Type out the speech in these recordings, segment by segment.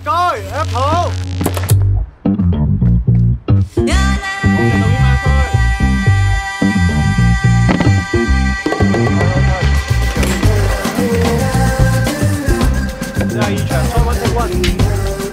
該 Apple。第二場賽溫積溫。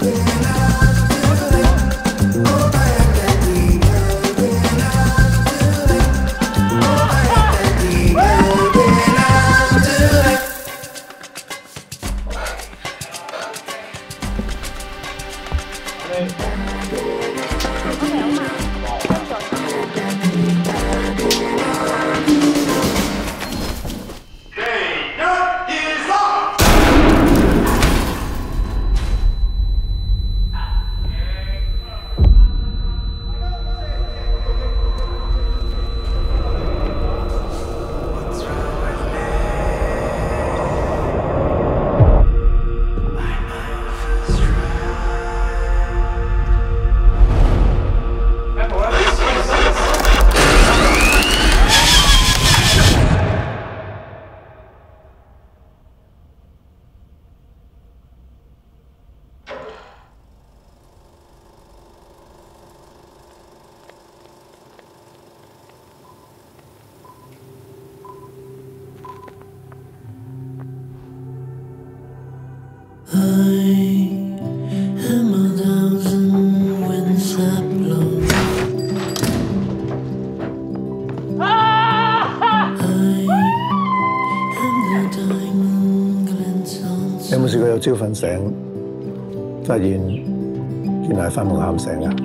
你有冇試過有朝瞓醒，發現原來係發夢喊醒㗎？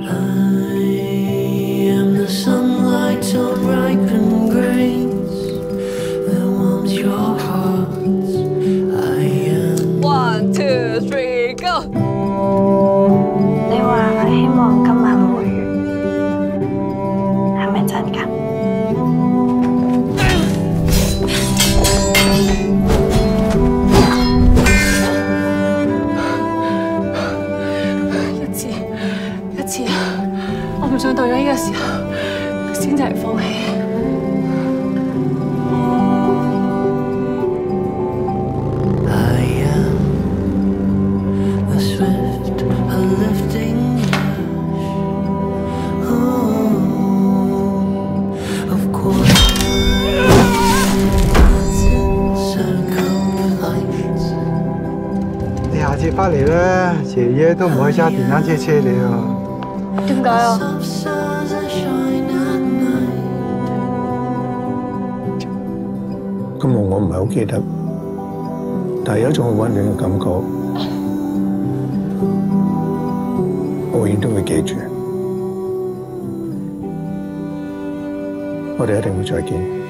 One, two, three, go！ 你話佢希望今晚會係咪真㗎？ 一次，我唔想到咗呢個時候先至係放棄。 你下次翻嚟咧，爺爺都唔可以揸電單車車你啊！ 點解啊？ 個夢我唔係好記得，但係有一種好溫暖嘅感覺，我永遠都會記住。我哋一定會再見。